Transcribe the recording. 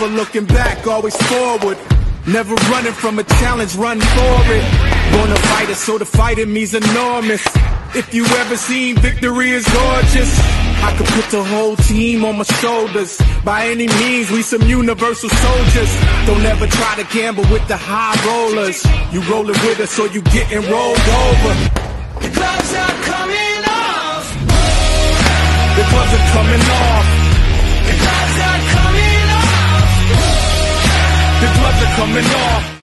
never looking back, always forward. Never running from a challenge, run for it. Born a fighter, so the fight in me's enormous. If you ever seen victory is gorgeous, I could put the whole team on my shoulders. By any means, we some universal soldiers. Don't ever try to gamble with the high rollers. You rolling with us or you getting rolled over. The gloves are coming off. The gloves are coming off. The gloves are coming off. The gloves are coming off.